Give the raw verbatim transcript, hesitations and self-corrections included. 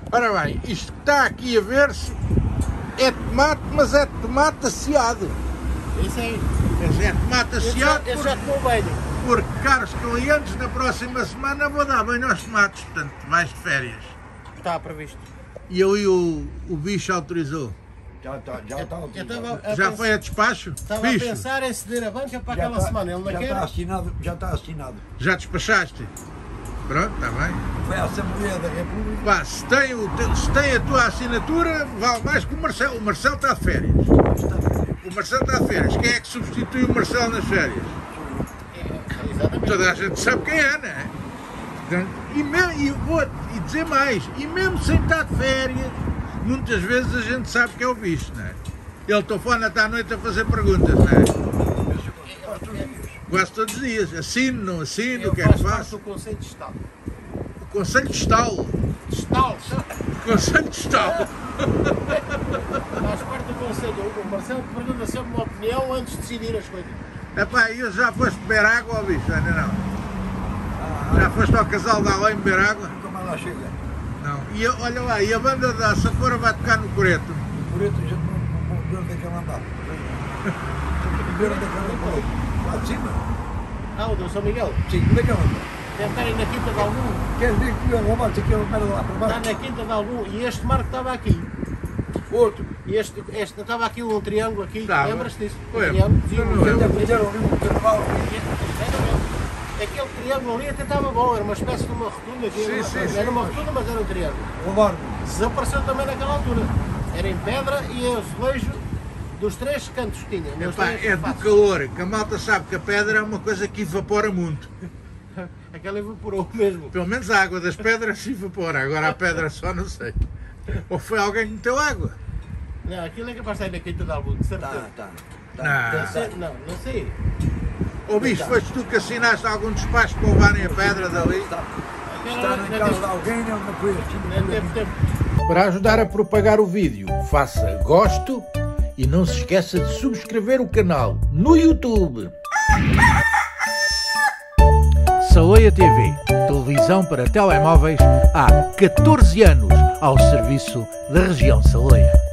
Ora bem, isto que está aqui a ver-se é tomate, mas é tomate asseado. Isso aí. É tomate asseado Eu já tomou porque, banho. porque, caros clientes, na próxima semana vou dar banho aos tomates, portanto, vais de férias. Está previsto. E eu e o, o bicho autorizou. Já está, já está. Eu estava a Já pensar- foi a despacho? Estava a Bicho, pensar em ceder a banca para Já aquela está- semana. Ele não já quer. está assinado, já está assinado. já despachaste? Pronto, está bem. Foi à Assembleia da República. Pá, se tem, o, se tem a tua assinatura, vale mais que o Marcelo. O Marcelo está de férias. O Marcelo está de férias. Quem é que substitui o Marcelo nas férias? É, exatamente. Toda a gente sabe quem é, não é? Portanto, e, me, e vou e dizer mais, e mesmo sem estar de férias, muitas vezes a gente sabe que é o bicho, não é? Ele telefona até à noite a fazer perguntas, não é? Quase todos os dias. Assino, não assino, Eu o que é que faço parte faço? do Conselho de Estado. O Conselho de Estalo. De Estado, sabe? O Conselho de Estalo. Faz parte do Conselho. O Marcelo pergunta sempre uma opinião antes de decidir as coisas. Epá, e já foste beber água, ó bicho? Ainda não. Já foste ao casal de além beber água? Nunca mais lá chega. Não. E a- olha lá, e a banda da Safora vai tocar no Coreto? Por isso a gente não não vê onde é que ela andava. Não vê onde é que ela andava. Lá de cima? Ah, o do São Miguel. Sim, onde é que ela andava? Deve estar aí na Quinta de Algum. Queres ver que eu roubar-te aquela merda lá para Está baixo? na Quinta de Algum. E este marco estava aqui. Outro. E este, este estava aqui um triângulo aqui. Estava. Lembras-te disso? Um Lembro. triângulo. Sim, Lembro. um Até triângulo. fizeram ali um carnaval. Exatamente. Aquele triângulo ali até estava bom, era uma espécie de uma rotunda. que Era, Sim, uma, sim, era sim. uma rotunda, mas era um triângulo. Roubaram. Desapareceu também naquela altura. Era em pedra e azulejo dos três cantos que tinha. nos Epá, três é do faces. calor, que a malta sabe que a pedra é uma coisa que evapora muito. Aquela evaporou mesmo. Pelo menos a água das pedras se evapora, agora a pedra só não sei. Ou foi alguém que meteu água? Não, aquilo é capaz de estar na Quinta de Algum, de certeza. Tá, tá. Não. tá. Não, sei, não, não sei. Ou bicho, foste tu que assinaste algum despacho para levarem a pedra dali? Está, Aquela está na não casa teve- de alguém, não, não foi assim. não teve tempo. Para ajudar a propagar o vídeo, faça gosto e não se esqueça de subscrever o canal no YouTube. Saleia T V, televisão para telemóveis há catorze anos, ao serviço da região Saleia.